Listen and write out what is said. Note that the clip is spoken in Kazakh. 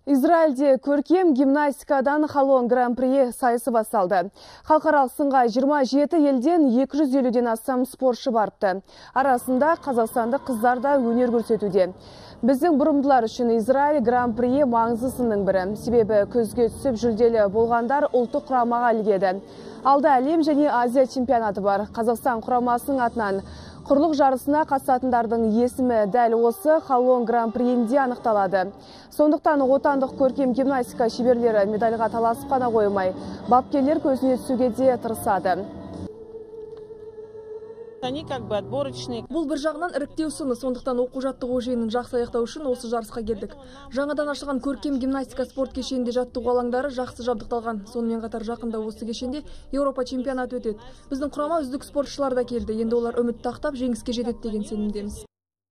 Израильде көркем гимнастикадан Халон Гран-при сайысы басталды. Халықаралық сынға 27 елден 250-ден астам спортшы барыпты. Арасында қазақстандық қыздар да өнер көрсетуде. Біздің бұрымдылар үшін Израиль Гран-при маңызды сынның бірі. Себебі көзге түсіп жүлделі болғандар ұлттық құрамаға ілігеді. Алда әлем және Азия чемпионаты бар. Қазақстан құрамасының атынан құрлық жарысына қатысатындардың есімі дәл осы Халон Гран-приінде анықталады. Сондықтан отандық көркем гимнастика шеберлері медальға таласып қана қоймай, бапкерлер көзіне түсуге де тырысады. Бұл бір жағынан іріктеу сыны, сондықтан оқу-жаттығу жиынын жақсы аяқтау үшін осы жарысқа келдік. Жаңадан ашылған көркем гимнастика спорт кешенінде жаттығу алаңдары жақсы жабдықталған. Сонымен қатар жақында осы кешенде Еуропа чемпионаты өтеді. Біздің құрама үздік спортшылар да келді. Енді олар үміт ақтап жеңіске жетеді деген сенімдеміз.